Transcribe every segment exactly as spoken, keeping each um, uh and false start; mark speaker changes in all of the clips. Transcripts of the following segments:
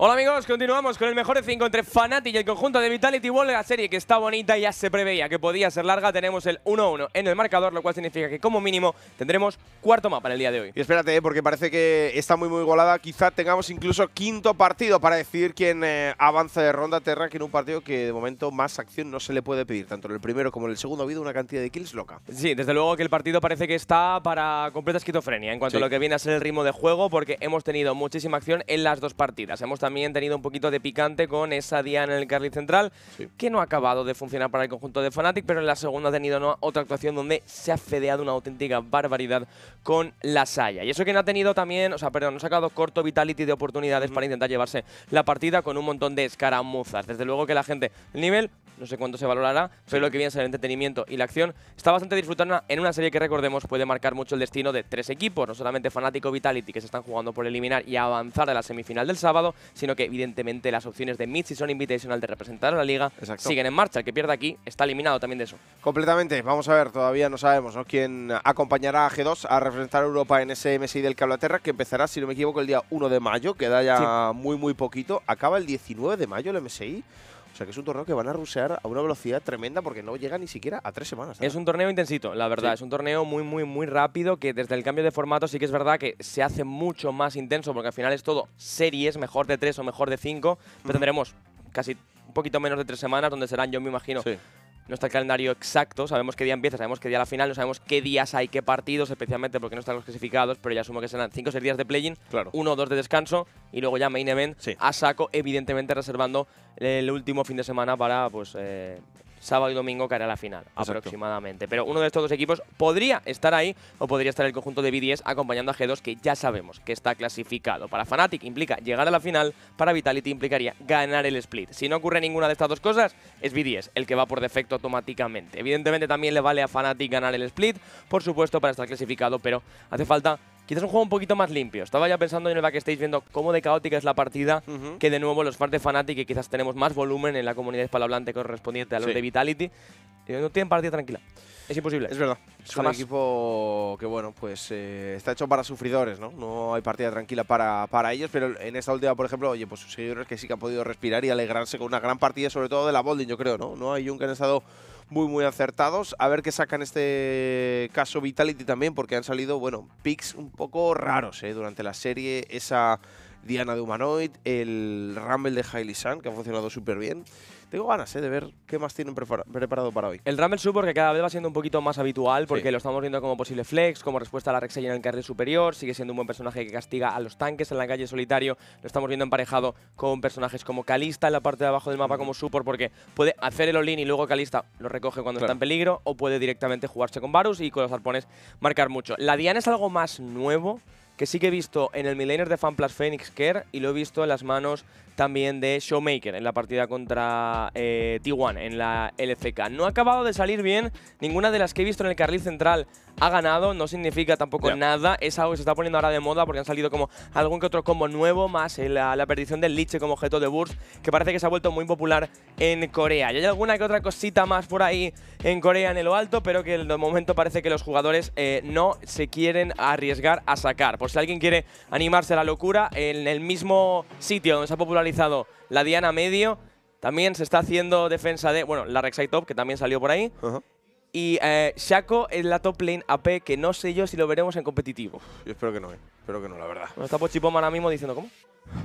Speaker 1: Hola amigos, continuamos con el mejor de cinco entre Fnatic y el conjunto de Vitality Ball. La serie que está bonita y ya se preveía que podía ser larga. Tenemos el uno uno en el marcador, lo cual significa que como mínimo tendremos cuarto mapa en el día de hoy.
Speaker 2: Y espérate, ¿eh? porque parece que está muy muy golada. Quizá tengamos incluso quinto partido para decidir quién eh, avanza de ronda. Terra, que en un partido que de momento más acción no se le puede pedir. Tanto en el primero como en el segundo ha habido una cantidad de kills loca.
Speaker 1: Sí, desde luego que el partido parece que está para completa esquizofrenia en cuanto sí. a lo que viene a ser el ritmo de juego, porque hemos tenido muchísima acción en las dos partidas. Hemos también tenido un poquito de picante con esa Diana en el carril central, sí. que no ha acabado de funcionar para el conjunto de Fnatic, pero en la segunda ha tenido ¿no? otra actuación donde se ha fedeado una auténtica barbaridad con la Saya. Y eso que no ha tenido también, o sea, perdón, no ha sacado corto Vitality de oportunidades mm. para intentar llevarse la partida con un montón de escaramuzas. Desde luego que la gente, el nivel, no sé cuánto se valorará, sí. pero lo que viene a ser el entretenimiento y la acción está bastante disfrutada en una serie que, recordemos, puede marcar mucho el destino de tres equipos, no solamente Fnatic o Vitality, que se están jugando por eliminar y avanzar a la semifinal del sábado, sino que evidentemente las opciones de Mid-Season Invitational de representar a la liga Exacto. siguen en marcha. El que pierda aquí está eliminado también de eso. Completamente.
Speaker 2: Vamos a ver, todavía no sabemos ¿no? quién acompañará a G dos a representar a Europa en ese M S I del Cable a Terra, que empezará, si no me equivoco, el día uno de mayo, queda ya sí. muy muy poquito. Acaba el diecinueve de mayo el M S I. O sea que es un torneo que van a rusear a una velocidad tremenda porque no llega ni siquiera a tres semanas. ¿sabes?
Speaker 1: Es un torneo intensito, la verdad. Sí. Es un torneo muy, muy, muy rápido que desde el cambio de formato sí que es verdad que se hace mucho más intenso porque al final es todo series, mejor de tres o mejor de cinco. Pero tendremos casi un poquito menos de tres semanas donde serán, yo me imagino, sí. no está el calendario exacto. Sabemos qué día empieza, sabemos qué día la final, no sabemos qué días hay, qué partidos, especialmente porque no están los clasificados, pero ya asumo que serán cinco o seis días de play-in,
Speaker 2: claro.
Speaker 1: uno o dos de descanso y luego ya main event sí. a saco, evidentemente reservando el último fin de semana para pues eh, sábado y domingo que hará la final, Exacto. aproximadamente. Pero uno de estos dos equipos podría estar ahí o podría estar el conjunto de B D S acompañando a G dos, que ya sabemos que está clasificado. Para Fnatic implica llegar a la final, para Vitality implicaría ganar el split. Si no ocurre ninguna de estas dos cosas, es B D S el que va por defecto automáticamente. Evidentemente también le vale a Fnatic ganar el split, por supuesto, para estar clasificado, pero hace falta quizás un juego un poquito más limpio. Estaba ya pensando en el backstage viendo cómo de caótica es la partida, uh-huh. que de nuevo los fans de Fnatic, que quizás tenemos más volumen en la comunidad hispanohablante correspondiente a los sí. de Vitality, no tienen partida tranquila. Es imposible.
Speaker 2: Es verdad. Es Jamás. un equipo que, bueno, pues eh, está hecho para sufridores, ¿no? No hay partida tranquila para, para ellos, pero en esta última, por ejemplo, oye, pues sus seguidores que sí que han podido respirar y alegrarse con una gran partida, sobre todo de la Bolding, yo creo, ¿no? No hay un que han estado muy, muy acertados. A ver qué sacan este caso Vitality también, porque han salido, bueno, picks un poco raros, ¿eh? Durante la serie, esa Diana de Humanoid, el Rumble de Hailey Sun, que ha funcionado súper bien. Tengo ganas ¿eh? de ver qué más tienen preparado para hoy.
Speaker 1: El Rumble Support, que cada vez va siendo un poquito más habitual, porque sí. lo estamos viendo como posible flex, como respuesta a la Rek'Sai en el carril superior, sigue siendo un buen personaje que castiga a los tanques en la calle solitario. Lo estamos viendo emparejado con personajes como Kalista en la parte de abajo del mapa mm. como support, porque puede hacer el all-in y luego Kalista lo recoge cuando claro. está en peligro, o puede directamente jugarse con Varus y con los arpones marcar mucho. La Diana es algo más nuevo, que sí que he visto en el midlaner de FunPlus Phoenix Care y lo he visto en las manos también de Showmaker en la partida contra eh, T uno en la L C K. No ha acabado de salir bien, ninguna de las que he visto en el carril central ha ganado, no significa tampoco yeah. nada, es algo que se está poniendo ahora de moda porque han salido como algún que otro combo nuevo, más la, la perdición del Liche como objeto de burst, que parece que se ha vuelto muy popular en Corea. Y hay alguna que otra cosita más por ahí en Corea en lo alto, pero que de momento parece que los jugadores eh, no se quieren arriesgar a sacar. Por si alguien quiere animarse a la locura, en el mismo sitio donde se ha popularizado la Diana medio, también se está haciendo defensa de, bueno, la Rek'Sai top, que también salió por ahí. Uh-huh. Y eh, Shaco en la top lane A P, que no sé yo si lo veremos en competitivo.
Speaker 2: Yo espero que no, eh. espero que no, la verdad.
Speaker 1: Bueno, está Pochipoma ahora mismo diciendo, ¿cómo?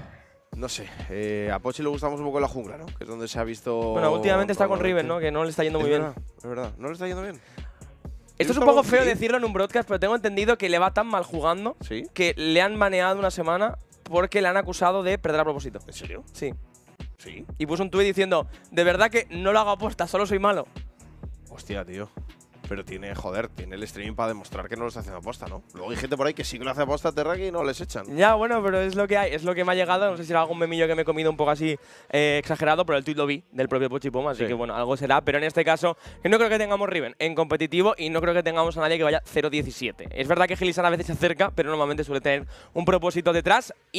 Speaker 2: No sé, eh, a Pochi le gustamos un poco la jungla, ¿no? Que es donde se ha visto…
Speaker 1: Bueno, últimamente está con Riven, ¿no? Que no le está yendo muy
Speaker 2: es
Speaker 1: bien.
Speaker 2: Verdad, es verdad, no le está yendo bien.
Speaker 1: Esto es un poco feo decirlo en un broadcast, pero tengo entendido que le va tan mal jugando
Speaker 2: ¿Sí?
Speaker 1: que le han baneado una semana porque le han acusado de perder a propósito.
Speaker 2: ¿En serio?
Speaker 1: Sí.
Speaker 2: ¿Sí?
Speaker 1: Y puso un tuit diciendo, de verdad que no lo hago aposta, solo soy malo.
Speaker 2: Hostia, tío. Pero tiene, joder, tiene el streaming para demostrar que no lo está haciendo aposta, ¿no? Luego hay gente por ahí que sí que lo hace aposta a Terraki y no les echan.
Speaker 1: Ya, bueno, pero es lo que hay, es lo que me ha llegado. No sé si era algún memillo que me he comido un poco así eh, exagerado, pero el tuit lo vi del propio Pochipoma, así sí. que bueno, algo será. Pero en este caso, que no creo que tengamos Riven en competitivo y no creo que tengamos a nadie que vaya cero diecisiete. Es verdad que Hailey Sun a veces se acerca, pero normalmente suele tener un propósito detrás y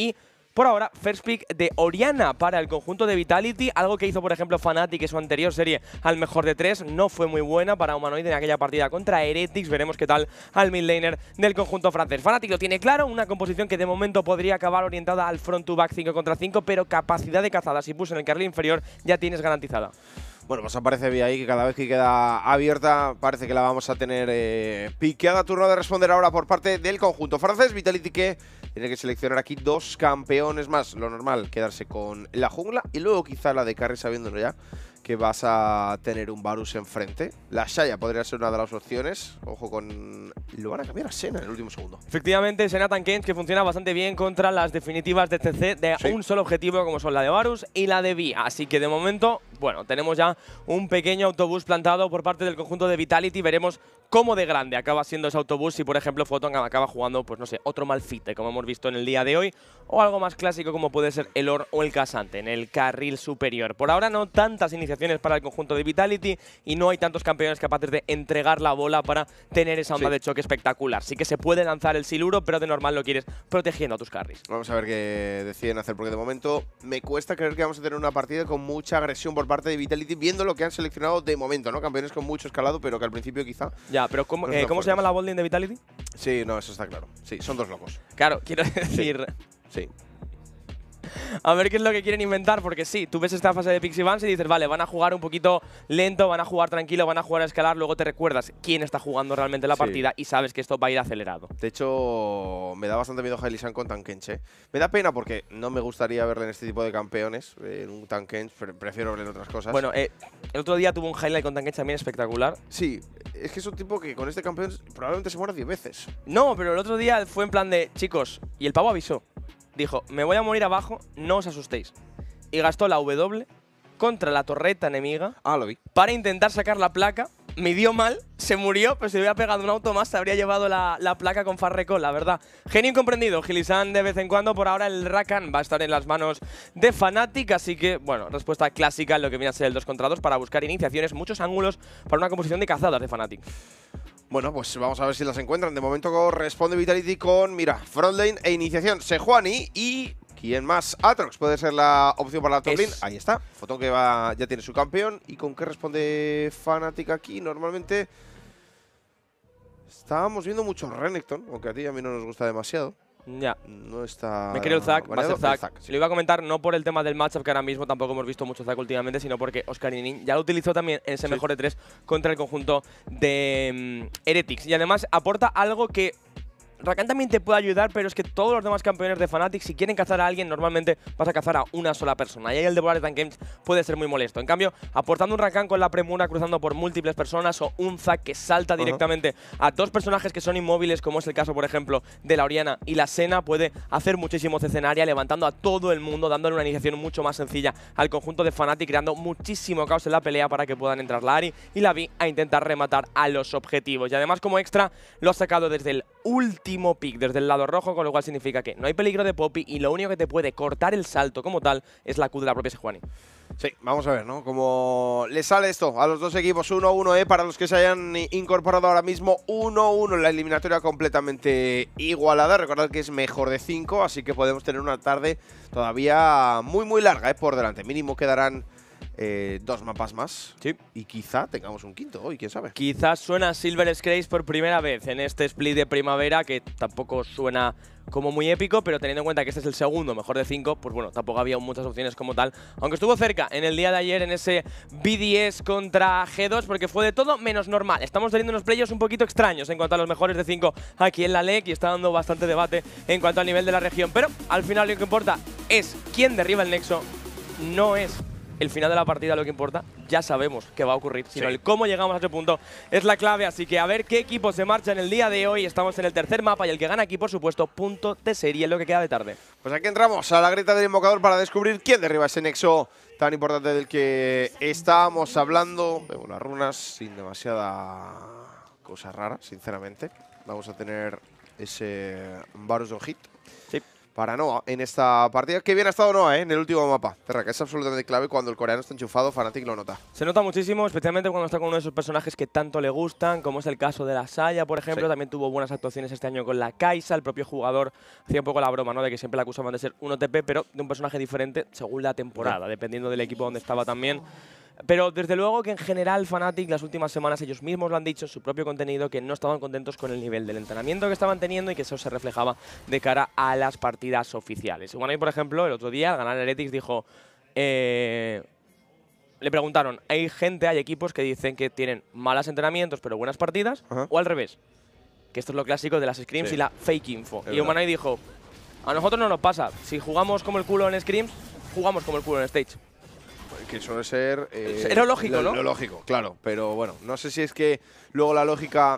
Speaker 1: Por ahora, first pick de Orianna para el conjunto de Vitality, algo que hizo, por ejemplo, Fnatic en su anterior serie al mejor de tres. No fue muy buena para Humanoid en aquella partida contra Heretics. Veremos qué tal al mid laner del conjunto francés. Fnatic lo tiene claro, una composición que de momento podría acabar orientada al front to back cinco contra cinco, pero capacidad de cazada, si puso en el carril inferior, ya tienes garantizada.
Speaker 2: Bueno, pues aparece bien ahí que cada vez que queda abierta parece que la vamos a tener eh, piqueada. Turno de responder ahora por parte del conjunto francés. Vitality que tiene que seleccionar aquí dos campeones más. Lo normal, quedarse con la jungla y luego quizá la de carry, sabiéndolo ya que vas a tener un Varus enfrente. La Xayah podría ser una de las opciones. Ojo con... Lo van a cambiar a Senna en el último segundo.
Speaker 1: Efectivamente, Senna Tankens, que funciona bastante bien contra las definitivas de T C de sí. un solo objetivo, como son la de Varus y la de Vi. Así que de momento, bueno, tenemos ya un pequeño autobús plantado por parte del conjunto de Vitality. Veremos cómo de grande acaba siendo ese autobús si, por ejemplo, Photon acaba jugando, pues no sé, otro Malphite, como hemos visto en el día de hoy, o algo más clásico como puede ser el Or o el Casante en el carril superior. Por ahora no tantas iniciaciones para el conjunto de Vitality y no hay tantos campeones capaces de entregar la bola para tener esa onda sí. de choque espectacular. Sí que se puede lanzar el Siluro, pero de normal lo quieres protegiendo a tus carries.
Speaker 2: Vamos a ver qué deciden hacer, porque de momento me cuesta creer que vamos a tener una partida con mucha agresión por parte de Vitality, viendo lo que han seleccionado de momento, ¿no? Campeones con mucho escalado, pero que al principio quizá…
Speaker 1: Ya, pero ¿cómo, no eh, ¿cómo se llama la bolding de Vitality?
Speaker 2: Sí, no, eso está claro. Sí, son dos locos.
Speaker 1: Claro, quiero decir…
Speaker 2: Sí. sí.
Speaker 1: A ver qué es lo que quieren inventar, porque sí, tú ves esta fase de Pixie Vans y dices, vale, van a jugar un poquito lento, van a jugar tranquilo, van a jugar a escalar, luego te recuerdas quién está jugando realmente la sí. partida y sabes que esto va a ir acelerado.
Speaker 2: De hecho, me da bastante miedo Hailey San con Tankens. Me da pena porque no me gustaría verle en este tipo de campeones, en un Tankens, prefiero verle en otras cosas.
Speaker 1: Bueno, eh, el otro día tuvo un highlight con Tankens también espectacular.
Speaker 2: Sí, es que es un tipo que con este campeón probablemente se muera diez veces.
Speaker 1: No, pero el otro día fue en plan de, chicos, y el pavo avisó. Dijo, me voy a morir abajo, no os asustéis. Y gastó la W contra la torreta enemiga
Speaker 2: ah, lo vi.
Speaker 1: para intentar sacar la placa. Me dio mal, se murió, pero si hubiera pegado un auto más, se habría llevado la, la placa con Farrecol, la verdad. Genio incomprendido, Gilisan de vez en cuando. Por ahora el Rakan va a estar en las manos de Fnatic, así que, bueno, respuesta clásica en lo que viene a ser el dos contra dos para buscar iniciaciones, muchos ángulos para una composición de cazadas de Fnatic.
Speaker 2: Bueno, pues vamos a ver si las encuentran. De momento corresponde Vitality con, mira, frontlane e iniciación Sejuani y… ¿Quién más? Aatrox puede ser la opción para la top lane. Ahí está. Photon que va, ya tiene su campeón. ¿Y con qué responde Fnatic aquí? Normalmente estábamos viendo mucho Renekton, aunque a ti y a mí no nos gusta demasiado.
Speaker 1: Ya.
Speaker 2: No está…
Speaker 1: Me creo el Zac, va a ser Zac.
Speaker 2: Zac sí.
Speaker 1: Lo iba a comentar no por el tema del matchup, que ahora mismo tampoco hemos visto mucho Zac últimamente, sino porque Oscar Inin ya lo utilizó también en ese sí. mejor de tres contra el conjunto de um, Heretics. Y además aporta algo que… Rakan también te puede ayudar, pero es que todos los demás campeones de Fnatic, si quieren cazar a alguien, normalmente vas a cazar a una sola persona. Y ahí el devorar de Tankens puede ser muy molesto. En cambio, aportando un Rakan con la premura cruzando por múltiples personas o un Zac que salta uh-huh. directamente a dos personajes que son inmóviles, como es el caso, por ejemplo, de la Orianna y la Senna, puede hacer muchísimo escenario, levantando a todo el mundo, dándole una iniciación mucho más sencilla al conjunto de Fnatic, creando muchísimo caos en la pelea para que puedan entrar la Ahri y la Vi a intentar rematar a los objetivos. Y además, como extra, lo ha sacado desde el último pick, desde el lado rojo, con lo cual significa que no hay peligro de Poppy y lo único que te puede cortar el salto como tal es la Q de la propia Sejuani.
Speaker 2: Sí, vamos a ver, ¿no? Cómo le sale esto a los dos equipos. uno uno, ¿eh? Para los que se hayan incorporado ahora mismo, uno uno en la eliminatoria completamente igualada. Recordad que es mejor de cinco, así que podemos tener una tarde todavía muy, muy larga, ¿eh? Por delante. Mínimo quedarán Eh, dos mapas más.
Speaker 1: Sí.
Speaker 2: Y quizá tengamos un quinto hoy, quién sabe.
Speaker 1: Quizás suena Silver Scrace por primera vez en este split de primavera, que tampoco suena como muy épico, pero teniendo en cuenta que este es el segundo mejor de cinco, pues bueno, tampoco había muchas opciones como tal. Aunque estuvo cerca en el día de ayer en ese B D S contra G dos, porque fue de todo menos normal. Estamos teniendo unos playoffs un poquito extraños en cuanto a los mejores de cinco aquí en la L E C y está dando bastante debate en cuanto al nivel de la región. Pero al final lo que importa es quién derriba el Nexo, no es el final de la partida lo que importa, ya sabemos qué va a ocurrir, sino sí. el cómo llegamos a ese punto es la clave, así que a ver qué equipo se marcha en el día de hoy. Estamos en el tercer mapa y el que gana aquí, por supuesto, punto de serie, es lo que queda de tarde.
Speaker 2: Pues aquí entramos a la grieta del invocador para descubrir quién derriba ese nexo tan importante del que estábamos hablando. Vemos las runas sin demasiada cosa rara, sinceramente. Vamos a tener ese Varus on hit.
Speaker 1: Sí.
Speaker 2: para Noah en esta partida. Qué bien ha estado Noah, ¿eh? En el último mapa. Terra, que es absolutamente clave cuando el coreano está enchufado, Fnatic lo nota.
Speaker 1: Se nota muchísimo, especialmente cuando está con uno de esos personajes que tanto le gustan, como es el caso de la Saya, por ejemplo. Sí. También tuvo buenas actuaciones este año con la Kai'Sa. El propio jugador hacía un poco la broma, ¿no? De que siempre la acusaban de ser un O T P, pero de un personaje diferente según la temporada, sí. dependiendo del equipo donde estaba también. Pero desde luego que en general Fnatic las últimas semanas ellos mismos lo han dicho en su propio contenido que no estaban contentos con el nivel del entrenamiento que estaban teniendo y que eso se reflejaba de cara a las partidas oficiales. Bueno, y por ejemplo, el otro día al ganar Heretics dijo… Eh, le preguntaron, hay gente, hay equipos que dicen que tienen malos entrenamientos pero buenas partidas, uh-huh. o al revés. Que esto es lo clásico de las scrims sí. y la fake info. Es y Humanite dijo, a nosotros no nos pasa. Si jugamos como el culo en scrims, jugamos como el culo en stage.
Speaker 2: Que suele ser… Eh,
Speaker 1: Era lógico,
Speaker 2: lo,
Speaker 1: ¿no?
Speaker 2: Lo lógico, claro. Pero bueno, no sé si es que luego la lógica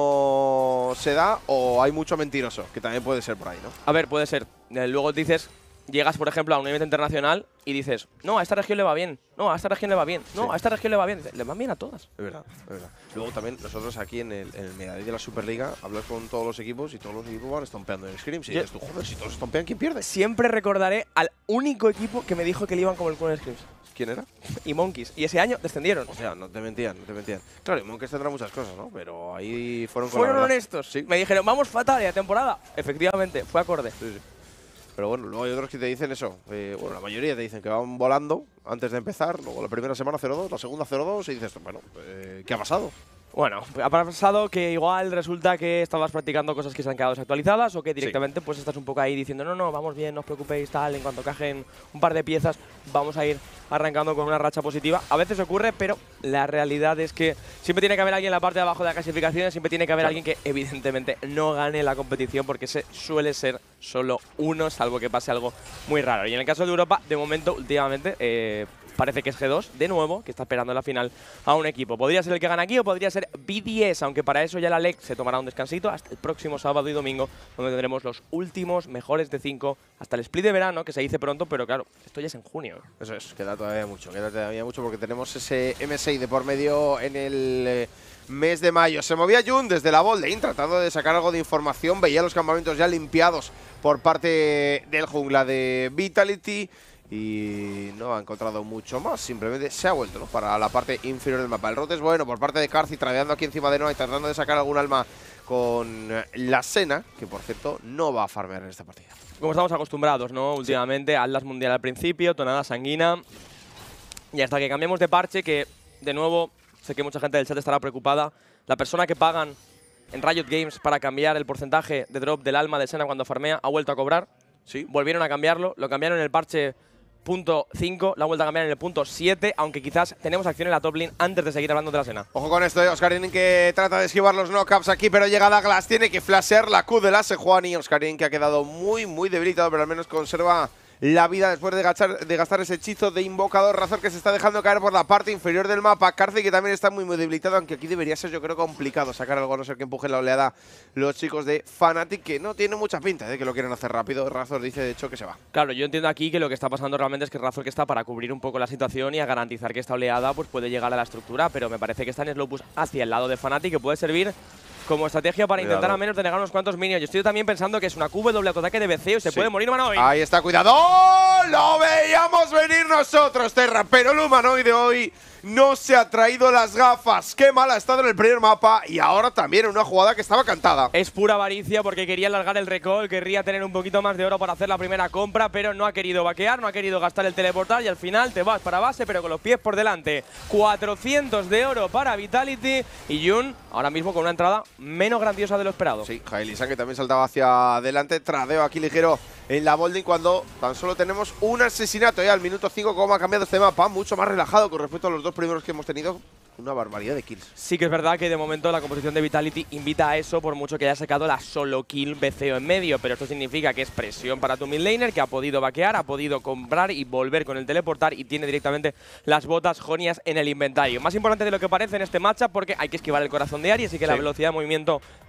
Speaker 2: no se da o hay mucho mentiroso, que también puede ser por ahí, ¿no?
Speaker 1: A ver, puede ser. Eh, luego dices… Llegas, por ejemplo, a un evento internacional y dices, no, a esta región le va bien, no, a esta región le va bien, no, sí. a esta región le va bien. Le van bien a todas.
Speaker 2: Es verdad, es verdad. Luego también nosotros aquí en el, en el Medallí de la Superliga hablas con todos los equipos y todos los equipos van estompeando en scrims. Y dices tú, joder, si todos estompean, ¿quién pierde?
Speaker 1: Siempre recordaré al único equipo que me dijo que le iban como el culo en scrims.
Speaker 2: ¿Quién era?
Speaker 1: Y Monkeys. Y ese año descendieron.
Speaker 2: O sea, no te mentían, no te mentían. Claro, y Monkeys tendrá muchas cosas, ¿no? Pero ahí fueron con
Speaker 1: Fueron honestos. Sí. Me dijeron, vamos fatal y a temporada. Efectivamente, fue acorde.
Speaker 2: Sí, sí. Pero bueno, luego hay otros que te dicen eso. Eh, bueno, la mayoría te dicen que van volando antes de empezar. Luego la primera semana cero dos, la segunda cero dos. Y dices, bueno, eh, ¿qué ha pasado?
Speaker 1: Bueno, ha pasado que igual resulta que estabas practicando cosas que se han quedado desactualizadas o que directamente sí. pues estás un poco ahí diciendo no, no, vamos bien, no os preocupéis, tal, en cuanto cajen un par de piezas vamos a ir arrancando con una racha positiva. A veces ocurre, pero la realidad es que siempre tiene que haber alguien en la parte de abajo de la clasificación, siempre tiene que haber claro. alguien que evidentemente no gane la competición porque ese suele ser solo uno, salvo que pase algo muy raro. Y en el caso de Europa, de momento, últimamente… Eh, parece que es G dos, de nuevo, que está esperando en la final a un equipo. Podría ser el que gana aquí o podría ser B D S, aunque para eso ya la L E C se tomará un descansito hasta el próximo sábado y domingo, donde tendremos los últimos mejores de cinco hasta el split de verano, que se dice pronto, pero claro, esto ya es en junio.
Speaker 2: Eso es, queda todavía mucho, queda todavía mucho porque tenemos ese M seis de por medio en el… Eh, mes de mayo. Se movía Jun desde la bolding tratando de sacar algo de información. Veía los campamentos ya limpiados por parte del jungla de Vitality y no ha encontrado mucho más. Simplemente se ha vuelto, ¿no?, para la parte inferior del mapa. El rote es bueno por parte de Karthi, tradeando aquí encima de Noah y tratando de sacar algún alma con la Senna, que por cierto no va a farmear en esta partida.
Speaker 1: Como estamos acostumbrados, ¿no? Últimamente, sí. Atlas Mundial al principio, tonada sanguina. Y hasta que cambiemos de parche, que de nuevo… Sé que mucha gente del chat estará preocupada. La persona que pagan en Riot Games para cambiar el porcentaje de drop del alma de Senna cuando farmea ha vuelto a cobrar.
Speaker 2: Sí.
Speaker 1: Volvieron a cambiarlo. Lo cambiaron en el parche punto cinco. La han vuelto a cambiar en el punto siete. Aunque quizás tenemos acción en la top lane antes de seguir hablando de la Senna.
Speaker 2: Ojo con esto, eh. Oscarín que trata de esquivar los knockouts aquí, pero llega Douglas. Tiene que flashear la Q de la Sejuani. Oscarín que ha quedado muy, muy debilitado, pero al menos conserva la vida después de gastar, de gastar ese hechizo de invocador. Razor que se está dejando caer por la parte inferior del mapa. Karthi que también está muy muy debilitado, aunque aquí debería ser yo creo complicado sacar algo, a no ser que empujen la oleada los chicos de Fnatic, que no tiene mucha pinta de que lo quieren hacer rápido. Razor dice de hecho que se va.
Speaker 1: Claro, yo entiendo aquí que lo que está pasando realmente es que Razor que está para cubrir un poco la situación y a garantizar que esta oleada pues puede llegar a la estructura, pero me parece que está en Slowpush hacia el lado de Fnatic, que puede servir como estrategia para cuidado. Intentar al menos denegar unos cuantos minions. Yo estoy también pensando que es una Q W autoataque de B C O y se sí. puede morir Humanoid.
Speaker 2: Ahí está, cuidado. ¡Oh! Lo veíamos venir nosotros, Terra, pero el Humanoid de hoy no se ha traído las gafas. Qué mal ha estado en el primer mapa y ahora también en una jugada que estaba cantada.
Speaker 1: Es pura avaricia porque quería alargar el recall, querría tener un poquito más de oro para hacer la primera compra, pero no ha querido vaquear, no ha querido gastar el teleportar y al final te vas para base, pero con los pies por delante. cuatrocientos de oro para Vitality y Jun ahora mismo con una entrada menos grandiosa de lo esperado.
Speaker 2: Sí, Jailisa que también saltaba hacia adelante, tradeo aquí ligero en la bolding cuando tan solo tenemos un asesinato ya al minuto cinco. Cómo ha cambiado este mapa, mucho más relajado con respecto a los dos primeros que hemos tenido. Una barbaridad de kills.
Speaker 1: Sí que es verdad que de momento la composición de Vitality invita a eso, por mucho que haya sacado la solo kill B C O en medio, pero esto significa que es presión para tu mid laner, que ha podido vaquear, ha podido comprar y volver con el teleportar y tiene directamente las botas jonias en el inventario. Más importante de lo que parece en este matchup porque hay que esquivar el corazón de Aries y que sí. la velocidad de movimiento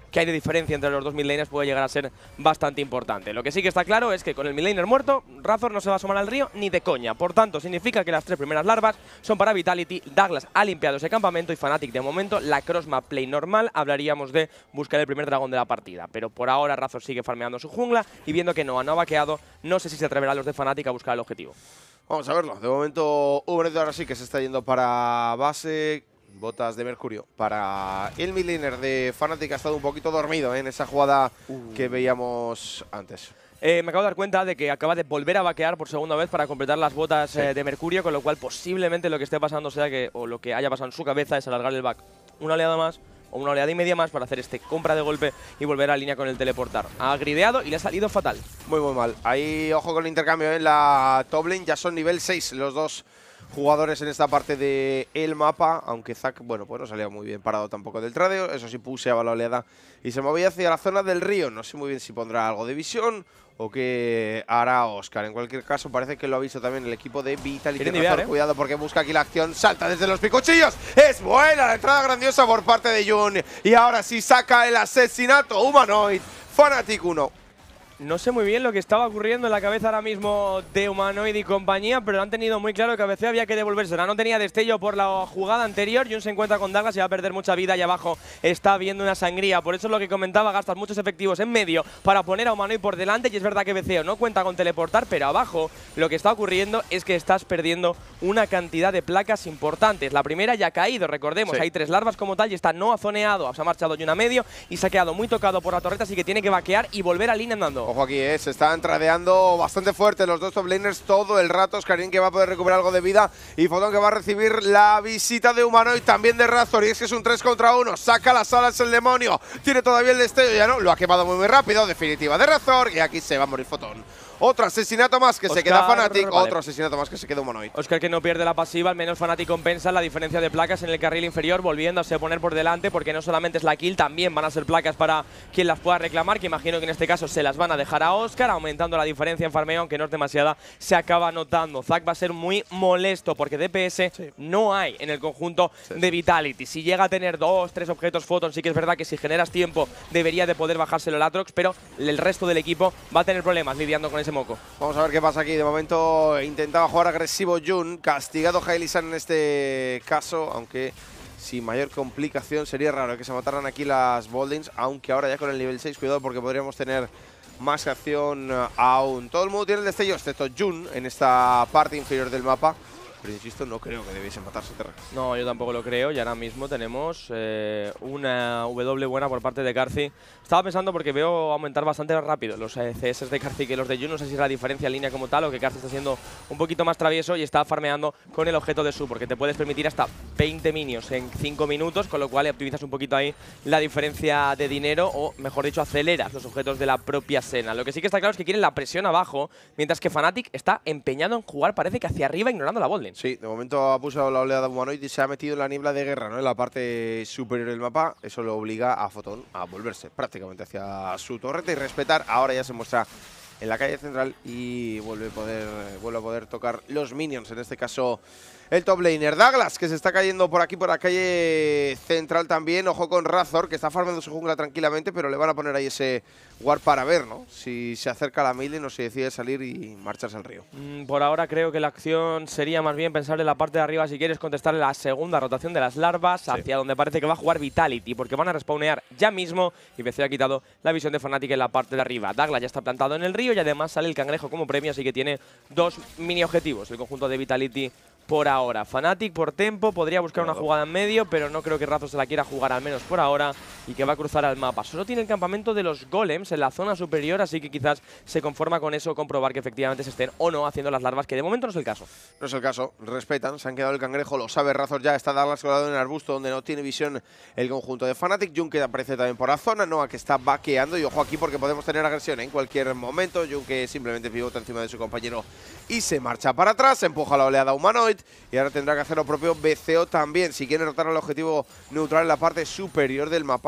Speaker 1: que hay de diferencia entre los dos midlaners puede llegar a ser bastante importante. Lo que sí que está claro es que con el midlaner muerto, Razor no se va a asomar al río ni de coña. Por tanto, significa que las tres primeras larvas son para Vitality. Douglas ha limpiado ese campamento y Fnatic de momento la crossmap play normal. Hablaríamos de buscar el primer dragón de la partida. Pero por ahora Razor sigue farmeando su jungla y viendo que Noah no ha vaqueado, no sé si se atreverán los de Fnatic a buscar el objetivo.
Speaker 2: Vamos a verlo. De momento, Ubredo ahora sí que se está yendo para base. Botas de Mercurio para el midlaner de Fnatic. Ha estado un poquito dormido ¿eh? en esa jugada uh. que veíamos antes.
Speaker 1: Eh, me acabo de dar cuenta de que acaba de volver a vaquear por segunda vez para completar las botas sí. eh, de Mercurio, con lo cual posiblemente lo que esté pasando sea que, o lo que haya pasado en su cabeza es alargar el back una oleada más o una oleada y media más para hacer este compra de golpe y volver a línea con el teleportar. Ha grideado y le ha salido fatal. Muy, muy mal.
Speaker 2: Ahí, ojo con el intercambio en la top lane. Ya son nivel seis los dos jugadores en esta parte del mapa, aunque Zac, bueno, pues no salía muy bien parado tampoco del tradeo. Eso sí, puseaba la oleada y se movía hacia la zona del río. No sé muy bien si pondrá algo de visión o qué hará Oscar. En cualquier caso, parece que lo ha visto también el equipo de Vitality.
Speaker 1: Diviar, ¿eh?
Speaker 2: Cuidado porque busca aquí la acción. Salta desde los picuchillos. Es buena la entrada grandiosa por parte de Jun. Y ahora sí saca el asesinato humanoid. Fnatic uno.
Speaker 1: No sé muy bien lo que estaba ocurriendo en la cabeza ahora mismo de Humanoid y compañía, pero han tenido muy claro que a veces había que devolvérsela. No tenía destello por la jugada anterior. Jun se encuentra con Douglas y va a perder mucha vida y abajo está viendo una sangría. Por eso es lo que comentaba, gastas muchos efectivos en medio para poner a Humanoid por delante. Y es verdad que B C O no cuenta con teleportar, pero abajo lo que está ocurriendo es que estás perdiendo una cantidad de placas importantes. La primera ya ha caído, recordemos, sí. hay tres larvas como tal y está no azoneado. Se ha marchado Jun a medio y se ha quedado muy tocado por la torreta, así que tiene que vaquear y volver a línea andando.
Speaker 2: Ojo aquí, ¿eh? Se están tradeando bastante fuerte los dos top laners todo el rato. Oscarín que va a poder recuperar algo de vida y Fotón que va a recibir la visita de Humanoid, también de Razor. Y es que es un tres contra uno. Saca las alas el demonio. Tiene todavía el destello, ya no. Lo ha quemado muy muy rápido. Definitiva de Razor y aquí se va a morir Fotón. Otro asesinato más que Oscar, se queda Fnatic, vale. Otro asesinato más que se queda Humanoid.
Speaker 1: Oscar que no pierde la pasiva, al menos Fnatic compensa la diferencia de placas en el carril inferior, volviéndose a poner por delante, porque no solamente es la kill, también van a ser placas para quien las pueda reclamar, que imagino que en este caso se las van a dejar a Oscar, aumentando la diferencia en farmeo, aunque no es demasiada, se acaba notando. Zac va a ser muy molesto, porque D P S sí. no hay en el conjunto sí, sí. de Vitality. Si llega a tener dos, tres objetos Photon, sí que es verdad que si generas tiempo debería de poder bajárselo el Atrox, pero el resto del equipo va a tener problemas lidiando con ese moco.
Speaker 2: Vamos a ver qué pasa aquí. De momento intentaba jugar agresivo Jun, castigado Hailisan en este caso, aunque sin mayor complicación. Sería raro que se mataran aquí las Boldings, aunque ahora ya con el nivel seis, cuidado porque podríamos tener más acción aún. Todo el mundo tiene el destello, excepto Jun en esta parte inferior del mapa. Pero insisto, no creo que debiesen matarse Terra.
Speaker 1: No, yo tampoco lo creo. Y ahora mismo tenemos eh, una W buena por parte de Karthie. Estaba pensando porque veo aumentar bastante rápido los eh, C S de Karthie que los de Jun. No sé si es la diferencia en línea como tal o que Karthie está siendo un poquito más travieso y está farmeando con el objeto de su, porque te puedes permitir hasta veinte minions en cinco minutos, con lo cual optimizas un poquito ahí la diferencia de dinero o, mejor dicho, aceleras los objetos de la propia Senna. Lo que sí que está claro es que quieren la presión abajo, mientras que Fnatic está empeñado en jugar, parece que hacia arriba, ignorando la botlane.
Speaker 2: Sí, de momento ha pulsado la oleada Humanoid y se ha metido en la niebla de guerra, ¿no? En la parte superior del mapa. Eso lo obliga a Fotón a volverse prácticamente hacia su torreta y respetar. Ahora ya se muestra en la calle central y vuelve a poder, vuelve a poder tocar los minions, en este caso el top laner. Douglas, que se está cayendo por aquí, por la calle central también. Ojo con Razor, que está farmando su jungla tranquilamente, pero le van a poner ahí ese ward para ver, ¿no? Si se acerca a la midlane o si decide salir y marcharse al río.
Speaker 1: Mm, por ahora creo que la acción sería más bien pensar en la parte de arriba si quieres contestarle la segunda rotación de las larvas, sí. hacia donde parece que va a jugar Vitality, porque van a respawnear ya mismo y B C ha quitado la visión de Fnatic en la parte de arriba. Douglas ya está plantado en el río y además sale el cangrejo como premio, así que tiene dos mini objetivos el conjunto de Vitality por ahora. Fnatic por tempo podría buscar una jugada en medio, pero no creo que Razor se la quiera jugar, al menos por ahora, y que va a cruzar al mapa. Solo tiene el campamento de los golems en la zona superior, así que quizás se conforma con eso, comprobar que efectivamente se estén o no haciendo las larvas, que de momento no es el caso.
Speaker 2: No es el caso, respetan, se han quedado el cangrejo, lo sabe Razor ya, está Douglas colado en el arbusto donde no tiene visión el conjunto de Fnatic. Jun que aparece también por la zona, Noah que está vaqueando, y ojo aquí porque podemos tener agresión en cualquier momento. Jun que simplemente pivota encima de su compañero y se marcha para atrás, empuja la oleada Humanoid y ahora tendrá que hacer lo propio B C O también. Si quiere rotar al objetivo neutral en la parte superior del mapa,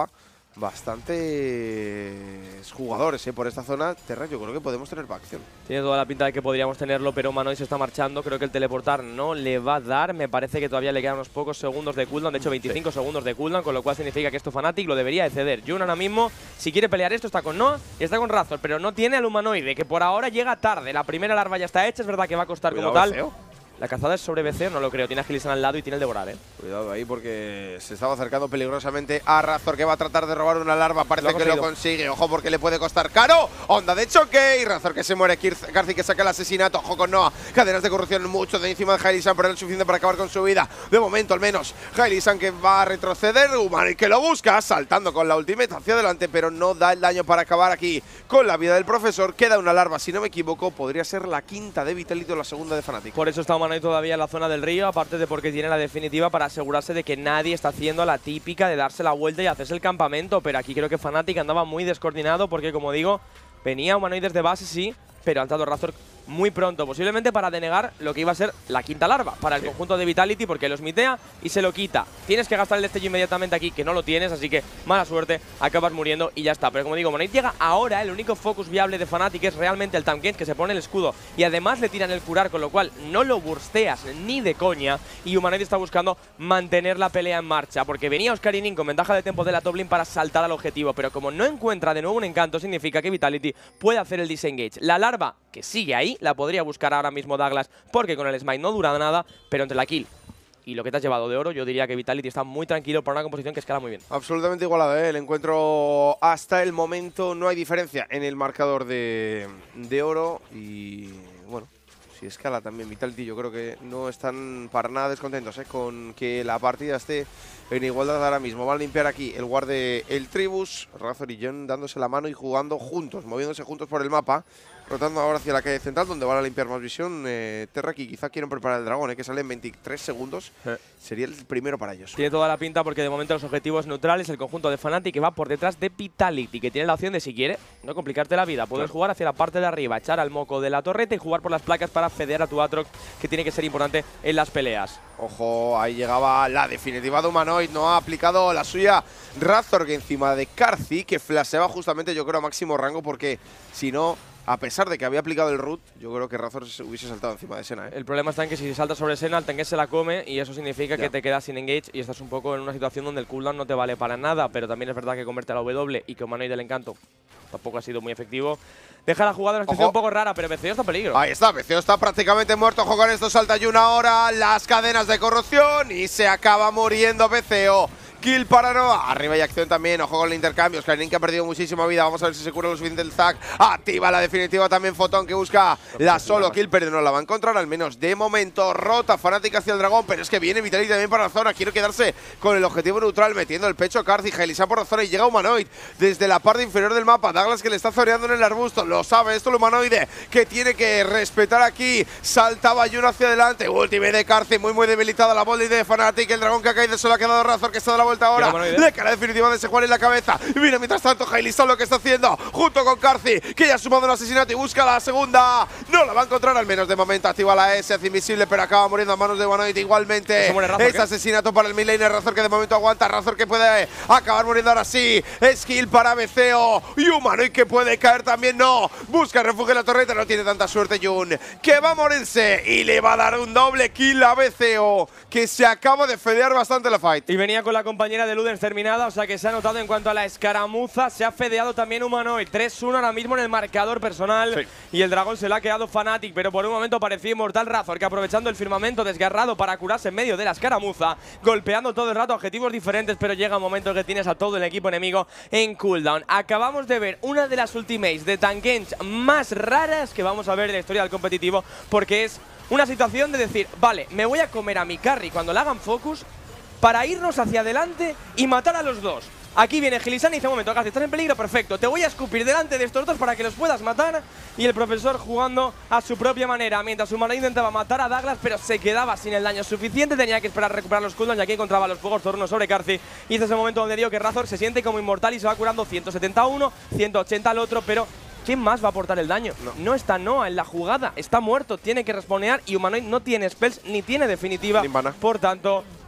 Speaker 2: bastantes jugadores ¿eh? por esta zona. Terra, yo creo que podemos tener acción.
Speaker 1: Tiene toda la pinta de que podríamos tenerlo, pero Humanoid se está marchando. Creo que el teleportar no le va a dar. Me parece que todavía le quedan unos pocos segundos de cooldown. De hecho, veinticinco sí. segundos de cooldown, con lo cual significa que esto Fnatic lo debería de ceder. Jun ahora mismo, si quiere pelear esto, está con Noah y está con Razor, pero no tiene al Humanoide, que por ahora llega tarde. La primera larva ya está hecha, es verdad que va a costar Cuidado, como tal. Feo. La cazada es sobre B C, no lo creo. Tiene a Gilisan al lado y tiene el devorar, ¿eh?
Speaker 2: Cuidado ahí porque se estaba acercando peligrosamente a Razor, que va a tratar de robar una larva. Parece lo que lo consigue. Ojo porque le puede costar caro. Onda de choque y Razor que se muere. Karthik que saca el asesinato. Ojo con Noah. Cadenas de corrupción mucho de encima de Gilisan, pero no es suficiente para acabar con su vida. De momento al menos. Gilisan que va a retroceder. Humanoid que lo busca. Saltando con la ultimate hacia adelante, pero no da el daño para acabar aquí con la vida del profesor. Queda una larva, si no me equivoco. Podría ser la quinta de Vitality o la segunda de Fnatic.
Speaker 1: Por eso está Humanoid todavía en la zona del río, aparte de porque tiene la definitiva para asegurarse de que nadie está haciendo la típica de darse la vuelta y hacerse el campamento. Pero aquí creo que Fnatic andaba muy descoordinado porque, como digo, venía Humanoid de base, sí, pero ha entrado Razor muy pronto, posiblemente para denegar lo que iba a ser la quinta larva para el sí. conjunto de Vitality, porque los mitea y se lo quita. Tienes que gastar el destello inmediatamente aquí, que no lo tienes, así que mala suerte, acabas muriendo y ya está. Pero como digo, Humanoid llega ahora, el único focus viable de Fnatic es realmente el Tahm Kench, que se pone el escudo y además le tiran el curar, con lo cual no lo bursteas ni de coña, y Humanoid está buscando mantener la pelea en marcha, porque venía Oscarinin con ventaja de tiempo de la top lane para saltar al objetivo, pero como no encuentra de nuevo un encanto, significa que Vitality puede hacer el disengage. La larva, que sigue ahí, la podría buscar ahora mismo Douglas, porque con el smite no dura nada, pero entre la kill y lo que te has llevado de oro, yo diría que Vitality está muy tranquilo por una composición que escala muy bien.
Speaker 2: Absolutamente igualado, ¿eh? El encuentro hasta el momento no hay diferencia en el marcador de, de oro y bueno, si escala también Vitality, yo creo que no están para nada descontentos ¿eh? con que la partida esté en igualdad ahora mismo. Van a limpiar aquí el guard de el Tribus, Razor y John dándose la mano y jugando juntos, moviéndose juntos por el mapa. Rotando ahora hacia la calle central, donde van a limpiar más visión. Eh, Terra, que quizá quieren preparar el dragón, eh, que sale en veintitrés segundos. Eh. Sería el primero para ellos.
Speaker 1: Tiene toda la pinta porque de momento los objetivos neutrales, el conjunto de Fnatic que va por detrás de Vitality, que tiene la opción de, si quiere, no complicarte la vida. Puedes claro. jugar hacia la parte de arriba, echar al moco de la torreta y jugar por las placas para fedear a tu Aatrox, que tiene que ser importante en las peleas.
Speaker 2: Ojo, ahí llegaba la definitiva de Humanoid. No ha aplicado la suya Razor, que encima de Karthik, que flasheaba justamente, yo creo, a máximo rango, porque si no, a pesar de que había aplicado el root, yo creo que Razor se hubiese saltado encima de Senna. ¿eh? El
Speaker 1: problema está en que si saltas sobre Senna, el tanque se la come y eso significa ya. que te quedas sin engage y estás un poco en una situación donde el cooldown no te vale para nada, pero también es verdad que convierte a la W y que Humanoid del encanto tampoco ha sido muy efectivo. Deja la jugada en una situación un poco rara, pero Veceo está en peligro.
Speaker 2: Ahí está, Veceo está prácticamente muerto. Ojo con esto, salta Jun ahora, las cadenas de corrupción y se acaba muriendo Veceo. Kill para Noah. Arriba hay acción también. Ojo con el intercambio. Oscarinin que ha perdido muchísima vida. Vamos a ver si se cura lo suficiente el Zac. Activa la definitiva también Fotón, que busca la solo kill, pero no la va a encontrar. Al menos de momento. Rota Fnatic hacia el dragón. Pero es que viene Vitality también para la zona. Quiere quedarse con el objetivo neutral, metiendo el pecho a Karthik. Gilisan por la zona y llega Humanoid desde la parte inferior del mapa. Douglas que le está zoneando en el arbusto. Lo sabe esto el Humanoide, que tiene que respetar aquí. Saltaba Jun hacia adelante. Ultimate de Karthik. Muy, muy debilitada la body de Fnatic. El dragón que ha caído solo ha quedado Razor, que está de la vuelta ahora. Le cara definitiva de Sejuani en la cabeza. Y mira, mientras tanto, Gilisan lo que está haciendo junto con Karthik, que ya ha sumado un asesinato y busca la segunda. No la va a encontrar, al menos de momento. Activa la S, hace invisible, pero acaba muriendo a manos de Humanoid igualmente.
Speaker 1: Razor,
Speaker 2: es
Speaker 1: ¿qué?
Speaker 2: asesinato para el midlaner. Razor que de momento aguanta. Razor que puede acabar muriendo ahora sí. Skill para Veceo. Y Humanoid que puede caer también. No. Busca refugio en la torreta. No tiene tanta suerte Jun, que va a morirse y le va a dar un doble kill a Veceo, que se acaba de fedear bastante la fight.
Speaker 1: Y venía con la compañera de Ludens terminada, o sea que se ha notado en cuanto a la escaramuza. Se ha fedeado también Humanoid. tres uno ahora mismo en el marcador personal. Sí. Y el dragón se le ha quedado Fnatic, pero por un momento parecía inmortal Razor, que aprovechando el firmamento desgarrado para curarse en medio de la escaramuza, golpeando todo el rato objetivos diferentes, pero llega un momento que tienes a todo el equipo enemigo en cooldown. Acabamos de ver una de las ultimates de Tahm Kench más raras que vamos a ver en la historia del competitivo, porque es una situación de decir, vale, me voy a comer a mi carry cuando le hagan focus para irnos hacia adelante y matar a los dos. Aquí viene Gilisan y dice, un momento, Karthik, estás en peligro, perfecto, te voy a escupir delante de estos dos para que los puedas matar. Y el profesor jugando a su propia manera, mientras Humanoid intentaba matar a Douglas, pero se quedaba sin el daño suficiente, tenía que esperar a recuperar los cooldowns y aquí encontraba los fuegos tornos sobre Karthik. Y es ese momento donde digo que Razor se siente como inmortal y se va curando ciento setenta a uno, ciento ochenta al otro, pero ¿quién más va a aportar el daño? No, no está Noah en la jugada, está muerto, tiene que respawnear y Humanoid no tiene spells ni tiene definitiva. Por tanto,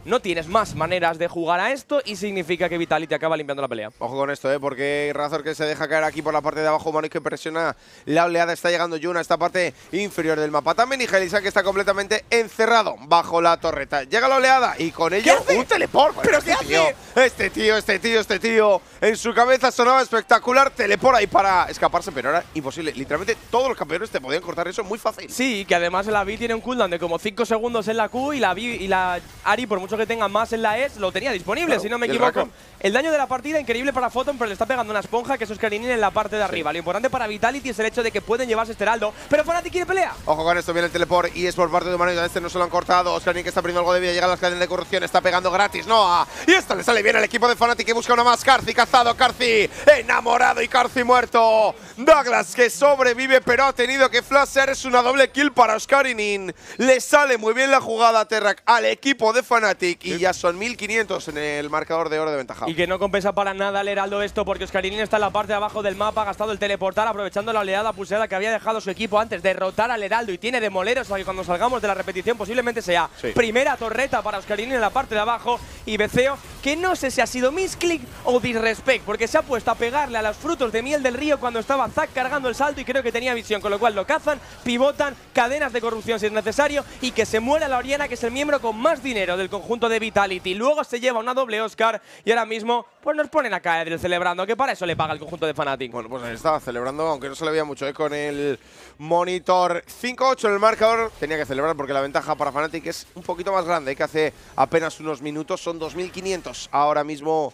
Speaker 1: no tienes más maneras de jugar a esto y significa que Vitality acaba limpiando la pelea.
Speaker 2: Ojo con esto, ¿eh? Porque Razor que se deja caer aquí por la parte de abajo, Humanoid que presiona la oleada, está llegando Jun a esta parte inferior del mapa. También y Helisan que está completamente encerrado bajo la torreta. Llega la oleada y con ello un teleport.
Speaker 1: ¿Pero
Speaker 2: este
Speaker 1: qué
Speaker 2: tío,
Speaker 1: hace?
Speaker 2: Este tío, este tío, este tío. En su cabeza sonaba espectacular, teleport ahí para escaparse, pero era imposible. Literalmente todos los campeones te podían cortar eso muy fácil.
Speaker 1: Sí, que además la Vi tiene un cooldown de como cinco segundos en la Q y la Vi y la Ari, por mucho que tenga más en la E S, lo tenía disponible,
Speaker 2: Claro,
Speaker 1: si no me
Speaker 2: y el
Speaker 1: equivoco.
Speaker 2: Rakan.
Speaker 1: El daño de la partida increíble para Photon, pero le está pegando una esponja que es Oscarinin en la parte de arriba. Lo importante para Vitality es el hecho de que pueden llevarse este heraldo, pero Fnatic quiere pelea.
Speaker 2: Ojo con esto, viene el teleport y es por parte de Humanoid. A este no se lo han cortado. Oscarinin que está perdiendo algo de vida, llega a las cadenas de corrupción, está pegando gratis, no. Y esta le sale bien al equipo de Fnatic que busca una más. Karthi cazado, Karthi enamorado y Karthi muerto. Douglas que sobrevive, pero ha tenido que flashear. Es una doble kill para Oscarinin. Le sale muy bien la jugada Terrak al equipo de Fnatic y ya son mil quinientos en el marcador de oro de ventaja.
Speaker 1: Y que no compensa para nada el heraldo esto, porque Oscarinin está en la parte de abajo del mapa, ha gastado el teleportar, aprovechando la oleada pulseada que había dejado su equipo antes de derrotar al heraldo y tiene demoler, o sea que cuando salgamos de la repetición posiblemente sea
Speaker 2: Sí.
Speaker 1: primera torreta para Oscarinin en la parte de abajo y Beceo, que no sé si ha sido misclick o disrespect, porque se ha puesto a pegarle a los frutos de miel del río cuando estaba Zack cargando el salto y creo que tenía visión, con lo cual lo cazan, pivotan, cadenas de corrupción si es necesario y que se muera la Oriana, que es el miembro con más dinero del conjunto de Vitality. Luego se lleva una doble Oscar y ahora mismo pues nos ponen a caer el celebrando, que para eso le paga el conjunto de Fnatic.
Speaker 2: Bueno, pues ahí está, celebrando, aunque no se le veía mucho, ¿eh? Con el monitor cinco ocho en el marcador. Tenía que celebrar porque la ventaja para Fnatic es un poquito más grande, ¿eh? Que hace apenas unos minutos son dos mil quinientos ahora mismo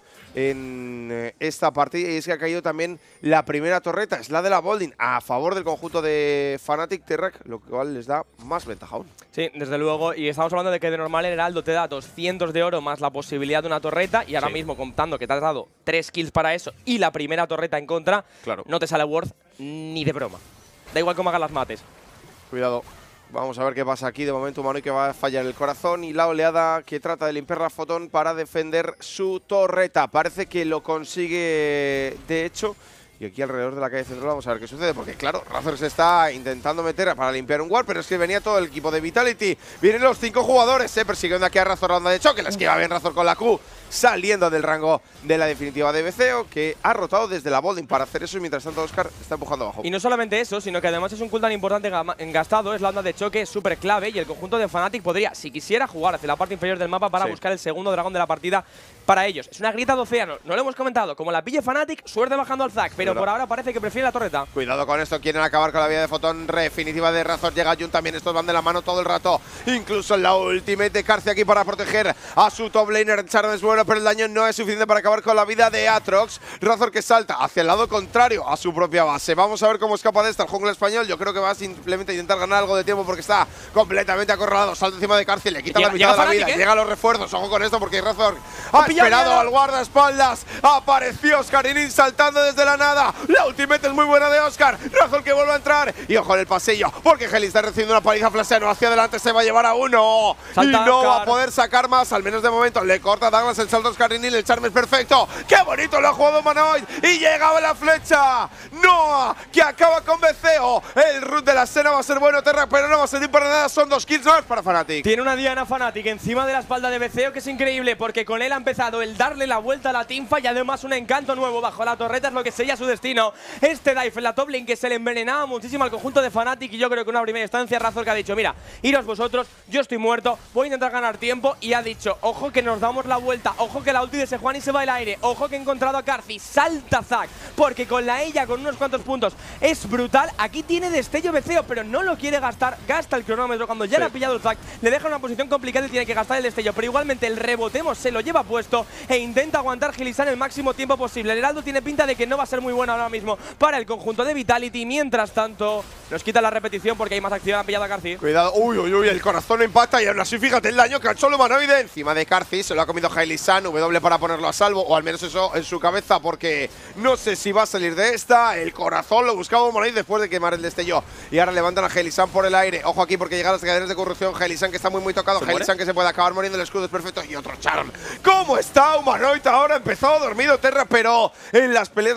Speaker 2: en eh, esta partida. Y es que ha caído también la primera torreta, es la de la Bolding, a favor del conjunto de Fnatic Terrak, lo cual les da más ventaja aún.
Speaker 1: Sí, desde luego, y estamos hablando de que de normal el heraldo te da doscientos de oro más la posibilidad de una torreta, y ahora
Speaker 2: Sí.
Speaker 1: mismo contando que te has dado tres kills para eso y la primera torreta en contra,
Speaker 2: Claro.
Speaker 1: no te sale worth ni de broma. Da igual cómo hagas las mates.
Speaker 2: Cuidado. Vamos a ver qué pasa aquí. De momento Humanoid que va a fallar el corazón y la oleada que trata de limpiar la Photon para defender su torreta. Parece que lo consigue de hecho. Y aquí alrededor de la calle central vamos a ver qué sucede, porque claro, Razor se está intentando meter para limpiar un ward, pero es que venía todo el equipo de Vitality. Vienen los cinco jugadores, eh, persiguiendo aquí a Razor, ronda de choque, la esquiva bien Razor con la Q, saliendo del rango de la definitiva de Beceo, que ha rotado desde la Bolding para hacer eso y mientras tanto Oscar está empujando abajo.
Speaker 1: Y no solamente eso, sino que además es un cooldown importante gastado, es la onda de choque súper clave y el conjunto de Fnatic podría, si quisiera, jugar hacia la parte inferior del mapa para
Speaker 2: Sí.
Speaker 1: buscar el segundo dragón de la partida para ellos. Es una grieta de océano, no lo hemos comentado, como la pille Fnatic, suerte bajando al Zack, pero
Speaker 2: Verdad.
Speaker 1: por ahora parece que prefiere la torreta.
Speaker 2: Cuidado con esto, quieren acabar con la vida de Photon definitiva de Razor. Llega Jun también, estos van de la mano todo el rato. Incluso en la ultimate de Karthi aquí para proteger a su top laner. Charm es bueno, pero el daño no es suficiente para acabar con la vida de Aatrox. Razor que salta hacia el lado contrario a su propia base. Vamos a ver cómo escapa de esta el jungla español. Yo creo que va a simplemente intentar ganar algo de tiempo porque está completamente acorralado. Salta encima de Karthi, le quita
Speaker 1: Llega-
Speaker 2: la mitad
Speaker 1: llega
Speaker 2: de la
Speaker 1: Fnatic,
Speaker 2: vida.
Speaker 1: ¿eh?
Speaker 2: Llega a los refuerzos, ojo con esto porque Razor ha
Speaker 1: pillado
Speaker 2: esperado
Speaker 1: miedo.
Speaker 2: al guardaespaldas. Apareció Oscarinin saltando desde la nada. La ultimate es muy buena de Oscar. Razor que vuelve a entrar. Y ojo en el pasillo, porque Heli está recibiendo una paliza flasheano. Hacia adelante se va a llevar a uno.
Speaker 1: Salta
Speaker 2: y no va a
Speaker 1: Oscar.
Speaker 2: poder sacar más, al menos de momento. Le corta Douglas el salto a Oscarinin. El charme es perfecto. ¡Qué bonito lo ha jugado Humanoid! Y llegaba la flecha. Noah, que acaba con Beceo. El root de la escena va a ser bueno, Terra, pero no va a servir para nada. Son dos kills más para Fnatic.
Speaker 1: Tiene una Diana Fnatic encima de la espalda de Beceo, que es increíble, porque con él ha empezado el darle la vuelta a la teamfight y además un encanto nuevo bajo la torreta es lo que sería su destino. Este dive en la top lane que se le envenenaba muchísimo al conjunto de Fnatic y yo creo que una primera instancia Razor que ha dicho, mira, iros vosotros, yo estoy muerto, voy a intentar ganar tiempo y ha dicho, ojo que nos damos la vuelta, ojo que la ulti de Sejuani se va al aire, ojo que he encontrado a Karthi, salta Zack, porque con la ella con unos cuantos puntos es brutal. Aquí tiene destello Beceo, pero no lo quiere gastar, gasta el cronómetro cuando ya
Speaker 2: Sí.
Speaker 1: le ha pillado el Zack, le deja en una posición complicada y tiene que gastar el destello, pero igualmente el rebotemos se lo lleva puesto e intenta aguantar Helisan el máximo tiempo posible. El heraldo tiene pinta de que no va a ser muy bueno ahora mismo para el conjunto de Vitality, mientras tanto nos quita la repetición porque hay más acción, han pillado a Karthi.
Speaker 2: Cuidado, uy, uy, uy, el corazón impacta y aún así fíjate el daño que ha hecho el humanoide encima de Karthi. Se lo ha comido Helisan, W para ponerlo a salvo, o al menos eso en su cabeza, porque no sé si va a salir de esta. El corazón lo buscaba humanoide después de quemar el destello. Y ahora levantan a Helisan por el aire. Ojo aquí porque llegan las cadenas de corrupción. Helisan que está muy, muy tocado. Helisan que se puede acabar muriendo, el escudo es perfecto. Y otro charm. ¿Cómo está humanoide ahora? Empezó dormido Terra, pero en las peleas no falla un corazón.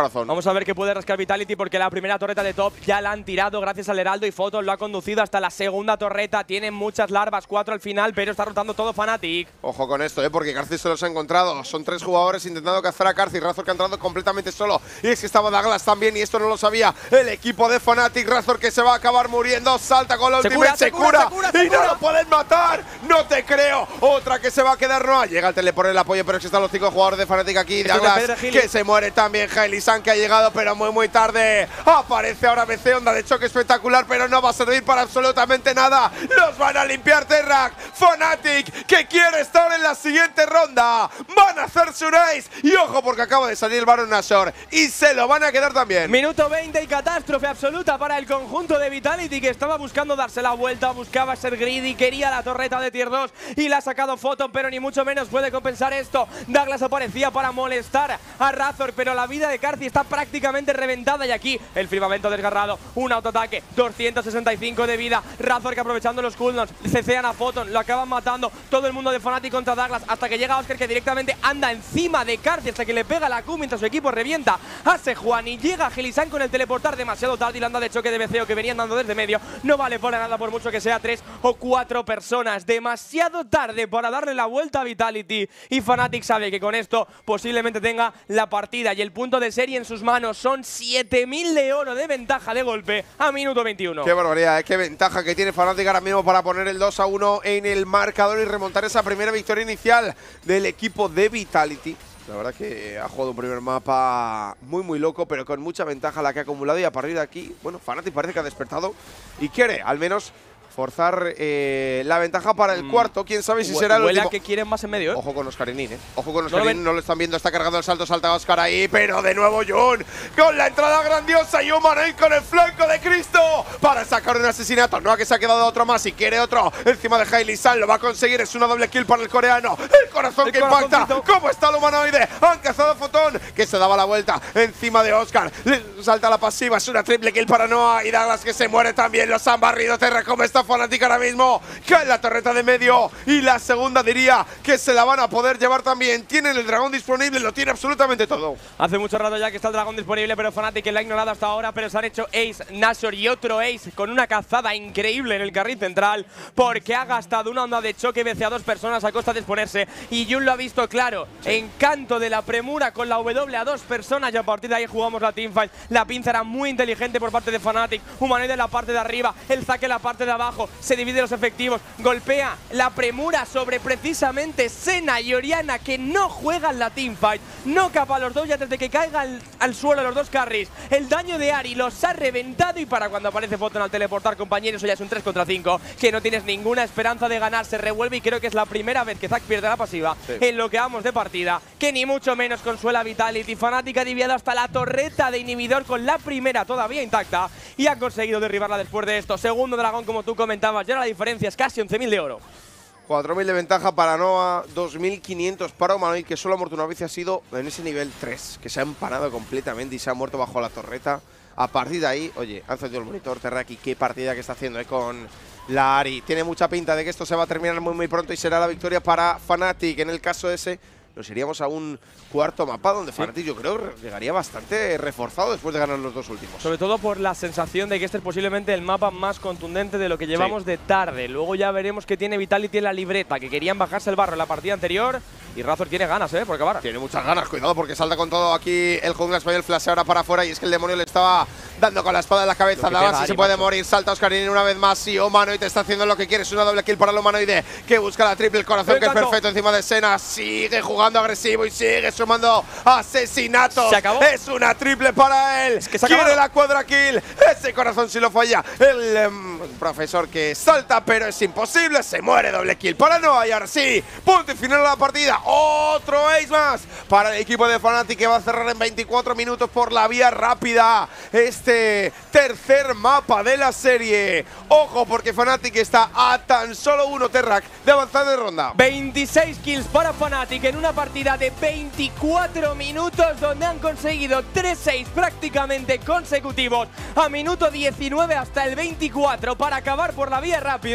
Speaker 2: corazón.
Speaker 1: Vamos a ver qué puede rascar Vitality porque la primera torreta de top ya la han tirado gracias al Heraldo y Photon lo ha conducido hasta la segunda torreta. Tienen muchas larvas, cuatro al final, pero está rotando todo Fnatic.
Speaker 2: Ojo con esto, ¿eh? Porque Karthus se los ha encontrado. Son tres jugadores intentando cazar a Karthus. Razor que ha entrado completamente solo. Y es que estaba Douglas también y esto no lo sabía el equipo de Fnatic. Razor que se va a acabar muriendo. Salta con la
Speaker 1: se
Speaker 2: ultimate,
Speaker 1: cura,
Speaker 2: se,
Speaker 1: se cura,
Speaker 2: cura,
Speaker 1: se cura,
Speaker 2: y
Speaker 1: se
Speaker 2: no
Speaker 1: cura.
Speaker 2: lo pueden matar. No te creo. Otra que se va a quedar Noah. Llega el tele por el apoyo, pero es que están los cinco jugadores de Fnatic aquí. Douglas que se muere también. Hailey San que ha llegado, pero muy muy tarde. Aparece ahora B C, onda de choque espectacular, pero no va a servir para absolutamente nada. Los van a limpiar Terrac. Fnatic que quiere estar en la siguiente ronda. Van a hacerse un ace. Y ojo porque acaba de salir el Baron Nashor. Y se lo van a quedar también.
Speaker 1: Minuto veinte y catástrofe absoluta para el conjunto de Vitality que estaba buscando darse la vuelta, buscaba ser greedy, quería la torreta de tier dos y la ha sacado Photon, pero ni mucho menos puede compensar esto. Douglas aparecía para molestar a Razor, pero la vida de Karthus está prácticamente reventada y aquí el firmamento desgarrado, un autoataque, doscientos sesenta y cinco de vida. Razor que aprovechando los cooldowns, cecean a Photon, lo acaban matando. Todo el mundo de Fnatic contra Douglas hasta que llega Oscar que directamente anda encima de Karthus hasta que le pega la Q mientras su equipo revienta a Sejuani y llega Hailey San con el teleportar demasiado tarde y la anda de choque de B C O que venían dando desde medio. No vale para nada por mucho que sea tres o cuatro personas. Demasiado tarde para darle la vuelta a Vitality y Fnatic sabe que con esto posiblemente tenga la partida y el punto de serie en sus manos. Son siete mil de oro de ventaja de golpe a minuto veintiuno.
Speaker 2: Qué barbaridad, ¿eh? Qué ventaja que tiene Fnatic ahora mismo para poner el dos a uno en el marcador y remontar esa primera victoria inicial del equipo de Vitality. La verdad que ha jugado un primer mapa muy muy loco, pero con mucha ventaja la que ha acumulado y a partir de aquí, bueno, Fnatic parece que ha despertado y quiere al menos forzar eh, la ventaja para el mm. cuarto. Quién sabe si será el
Speaker 1: Huele
Speaker 2: último.
Speaker 1: que quieren más en medio, ¿eh?
Speaker 2: Ojo con Oscarenin, ¿eh? Ojo con
Speaker 1: ¿No
Speaker 2: Oscarenin,
Speaker 1: lo
Speaker 2: no, no lo están viendo, está cargando el salto, salta Oscar ahí, pero de nuevo Jun con la entrada grandiosa y Humanoid con el flanco de Cristo para sacar un asesinato. No, que se ha quedado otro más y quiere otro encima de Hailey San, lo va a conseguir, es una doble kill para el coreano. El corazón el que impacta, ¿cómo está el humanoide? Han cazado a Photon, que se daba la vuelta encima de Oscar, le salta la pasiva, es una triple kill para Noah y Douglas que se muere también. Los han barrido. Terra, como está Fnatic ahora mismo, cae la torreta de medio y la segunda diría que se la van a poder llevar también. Tienen el dragón disponible, lo tiene absolutamente todo.
Speaker 1: Hace mucho rato ya que está el dragón disponible, pero Fnatic que la ha ignorado hasta ahora, pero se han hecho ace, Nashor y otro ace con una cazada increíble en el carril central porque ha gastado una onda de choque B C a dos personas a costa de exponerse y Jun lo ha visto claro. Sí. Encanto de la premura con la W a dos personas y a partir de ahí jugamos la teamfight. La pinza era muy inteligente por parte de Fnatic. Humanoide en la parte de arriba, el Zac en la parte de abajo, se divide los efectivos, golpea la premura sobre precisamente Senna y Orianna que no juegan la teamfight, no capa a los dos ya desde que caigan al, al suelo los dos carries. El daño de Ari los ha reventado y para cuando aparece Photon al teleportar, compañeros, eso ya es un tres contra cinco que no tienes ninguna esperanza de ganar. Se revuelve y creo que es la primera vez que Zac pierde la pasiva sí. en lo que vamos de partida, que ni mucho menos consuela Vitality. Fnatic ha diviado hasta la torreta de inhibidor con la primera todavía intacta y ha conseguido derribarla después de esto. Segundo dragón, como tú comentabas, ya la diferencia es casi once mil de oro.
Speaker 2: cuatro mil de ventaja para Noah, dos mil quinientos para Humanoid, que solo ha muerto una vez y ha sido en ese nivel tres, que se ha empanado completamente y se ha muerto bajo la torreta. A partir de ahí, oye, ha encendido el monitor Terraki, qué partida que está haciendo eh, con la Ari. Tiene mucha pinta de que esto se va a terminar muy muy pronto y será la victoria para Fnatic. En el caso ese, nos iríamos a un cuarto mapa donde sí. Fnatic yo creo llegaría bastante reforzado después de ganar los dos últimos.
Speaker 1: Sobre todo por la sensación de que este es posiblemente el mapa más contundente de lo que llevamos sí. de tarde. Luego ya veremos que tiene Vitality en la libreta, que querían bajarse el barro en la partida anterior y Razor tiene ganas, ¿eh? Por acabar.
Speaker 2: Tiene muchas ganas, cuidado porque salta con todo aquí el jungla español, flash ahora para afuera y es que el demonio le estaba dando con la espada en la cabeza. Daban si se puede macho. morir, salta Oscarini una vez más y Humanoid está haciendo lo que quiere, es una doble kill para el Humanoide que busca la triple, el corazón que es perfecto encima de Senna, sigue jugando agresivo y sigue sumando asesinatos.
Speaker 1: Se acabó.
Speaker 2: Es una triple para él.
Speaker 1: Es que se
Speaker 2: quiere
Speaker 1: acabó.
Speaker 2: la cuadra kill. Ese corazón si lo falla. El um, profesor que salta, pero es imposible. Se muere, doble kill para Noah. Y ahora sí, punto y final de la partida. Otro ace más para el equipo de Fnatic que va a cerrar en veinticuatro minutos por la vía rápida este tercer mapa de la serie. Ojo porque Fnatic está a tan solo uno Terrac de avanzar de ronda.
Speaker 1: veintiséis kills para Fnatic en una partida de veinticuatro minutos donde han conseguido tres seis prácticamente consecutivos a minuto diecinueve hasta el veinticuatro para acabar por la vía rápida.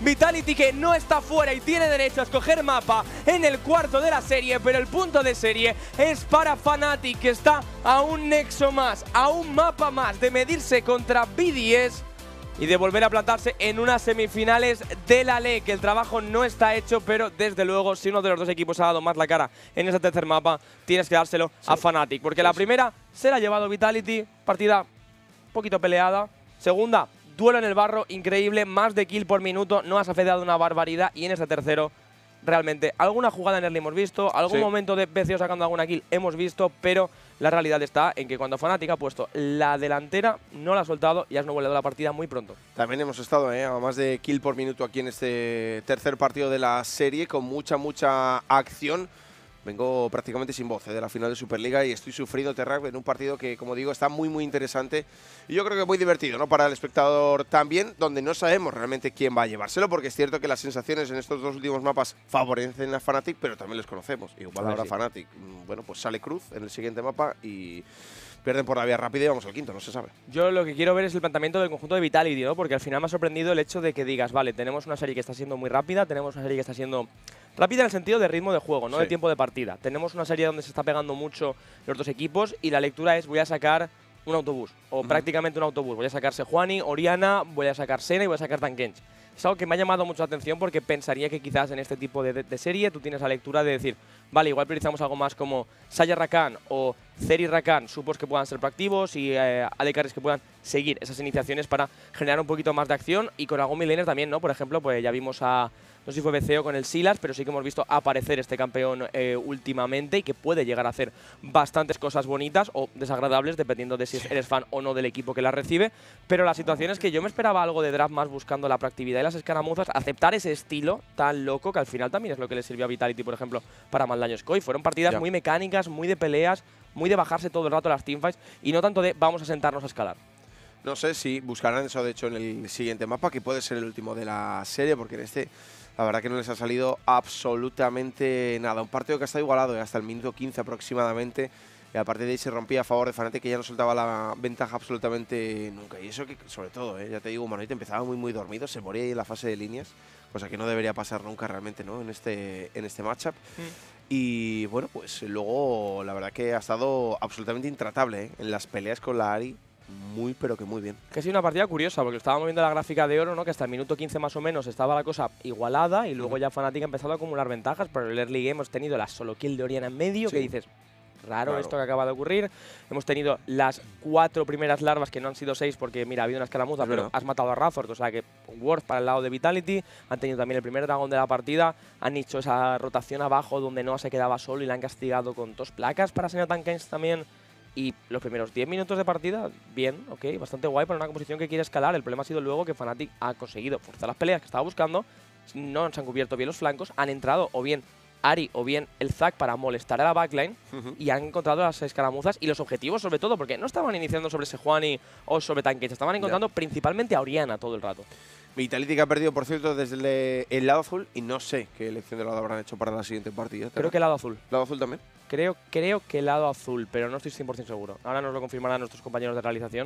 Speaker 1: Vitality que no está fuera y tiene derecho a escoger mapa en el cuarto de la serie, pero el punto de serie es para Fnatic, que está a un nexo más, a un mapa más de medirse contra B D S y de volver a plantarse en unas semifinales de la L E C. El trabajo no está hecho, pero desde luego, si uno de los dos equipos ha dado más la cara en ese tercer mapa, tienes que dárselo sí. a Fnatic. Porque sí, la primera se la ha llevado Vitality, partida un poquito peleada. Segunda, duelo en el barro, increíble, más de kill por minuto, no has afectado una barbaridad. Y en ese tercero, realmente, alguna jugada en early hemos visto, algún sí. momento de B C O sacando alguna kill hemos visto, pero la realidad está en que cuando Fnatic ha puesto la delantera, no la ha soltado y has no vuelto la partida muy pronto.
Speaker 2: También hemos estado eh, a más de kill por minuto aquí en este tercer partido de la serie, con mucha, mucha acción. Vengo prácticamente sin voz eh, de la final de Superliga y estoy sufrido Terrac en un partido que, como digo, está muy, muy interesante y yo creo que muy divertido, ¿no? Para el espectador también, donde no sabemos realmente quién va a llevárselo, porque es cierto que las sensaciones en estos dos últimos mapas favorecen a Fnatic, pero también les conocemos. Igual ahora sí. Fnatic, bueno, pues sale Cruz en el siguiente mapa y pierden por la vía rápida y vamos al quinto, no se sabe.
Speaker 1: Yo lo que quiero ver es el planteamiento del conjunto de Vitality, ¿no? Porque al final me ha sorprendido el hecho de que digas, vale, tenemos una serie que está siendo muy rápida, tenemos una serie que está siendo rápida en el sentido de ritmo de juego, no sí. de tiempo de partida. Tenemos una serie donde se está pegando mucho los dos equipos y la lectura es voy a sacar un autobús, o uh-huh. prácticamente un autobús. Voy a sacar Sejuani, Orianna, voy a sacar Senna y voy a sacar Tankens. Es algo que me ha llamado mucho la atención porque pensaría que quizás en este tipo de, de, de serie tú tienes la lectura de decir, vale, igual priorizamos algo más como Saya Rakan o Zeri Rakan, supos que puedan ser proactivos y eh, A D Carries que puedan seguir esas iniciaciones para generar un poquito más de acción, y con algún midlaner también, ¿no? Por ejemplo, pues ya vimos a, no sé si fue B C O con el Silas, pero sí que hemos visto aparecer este campeón eh, últimamente y que puede llegar a hacer bastantes cosas bonitas o desagradables dependiendo de si eres fan o no del equipo que la recibe. Pero la situación es que yo me esperaba algo de draft más buscando la proactividad y las escaramuzas, aceptar ese estilo tan loco que al final también es lo que le sirvió a Vitality, por ejemplo, para Maldaño Scoy. Fueron partidas ya. muy mecánicas, muy de peleas, muy de bajarse todo el rato las teamfights y no tanto de vamos a sentarnos a escalar.
Speaker 2: No sé si buscarán eso, de hecho, en el siguiente mapa, que puede ser el último de la serie, porque en este la verdad que no les ha salido absolutamente nada. Un partido que ha estado igualado hasta el minuto quince aproximadamente. Y a partir de ahí se rompía a favor de Fnatic, que ya no soltaba la ventaja absolutamente nunca. Y eso que, sobre todo, eh, ya te digo, Manoite empezaba muy muy dormido, se moría ahí en la fase de líneas, cosa que no debería pasar nunca realmente, ¿no? En este, en este matchup. Mm. Y bueno, pues luego la verdad que ha estado absolutamente intratable, ¿eh? En las peleas con la Ahri. Muy, pero que muy bien.
Speaker 1: Que ha sido una partida curiosa, porque estábamos viendo la gráfica de oro, ¿no? Que hasta el minuto quince más o menos estaba la cosa igualada y luego uh-huh. ya Fnatic ha empezado a acumular ventajas, pero en el early game hemos tenido la solo kill de Orianna en medio, sí. que dices, raro claro. esto que acaba de ocurrir. Hemos tenido las cuatro primeras larvas, que no han sido seis porque, mira, ha habido una escaramuza, pero has matado a Razork, o sea que worth para el lado de Vitality. Han tenido también el primer dragón de la partida, han hecho esa rotación abajo donde no se quedaba solo y la han castigado con dos placas para Senna Tankens también. Y los primeros diez minutos de partida, bien, ok, bastante guay para una composición que quiere escalar. El problema ha sido luego que Fnatic ha conseguido forzar las peleas que estaba buscando, no se han cubierto bien los flancos, han entrado o bien Ahri o bien el Zac para molestar a la backline uh-huh. y han encontrado las escaramuzas y los objetivos sobre todo, porque no estaban iniciando sobre Sejuani o sobre Tankens, estaban encontrando yeah. principalmente a Orianna todo el rato.
Speaker 2: Vitality que ha perdido, por cierto, desde el, el lado azul y no sé qué elección de lado habrán hecho para la siguiente partida.
Speaker 1: Creo que el lado azul.
Speaker 2: ¿Lado azul también?
Speaker 1: Creo, creo que el lado azul, pero no estoy cien por cien seguro. Ahora nos lo confirmarán nuestros compañeros de realización,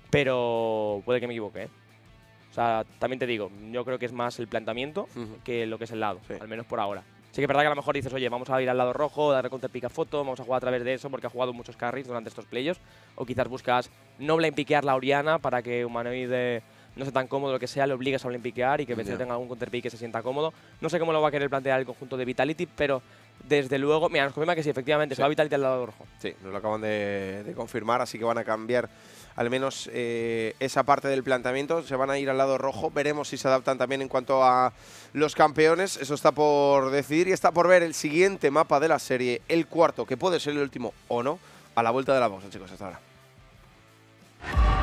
Speaker 1: pero puede que me equivoque, ¿eh? O sea, también te digo, yo creo que es más el planteamiento uh-huh. que lo que es el lado, sí. al menos por ahora. Sí que es verdad que a lo mejor dices, oye, vamos a ir al lado rojo, darle counter pick a foto, vamos a jugar a través de eso porque ha jugado muchos carries durante estos playoffs. O quizás buscas no blind piquear la Orianna para que Humanoide no sea tan cómodo, lo que sea, le obligues a blind piquear y que B C O yeah. tenga algún counter pick que se sienta cómodo. No sé cómo lo va a querer plantear el conjunto de Vitality, pero desde luego, mira, nos confirma que sí, efectivamente, sí. se va Vitality al lado rojo.
Speaker 2: Sí, nos lo acaban de, de confirmar, así que van a cambiar al menos eh, esa parte del planteamiento, se van a ir al lado rojo. Veremos si se adaptan también en cuanto a los campeones, eso está por decidir y está por ver el siguiente mapa de la serie, el cuarto, que puede ser el último o no, a la vuelta de la pausa, chicos, hasta ahora.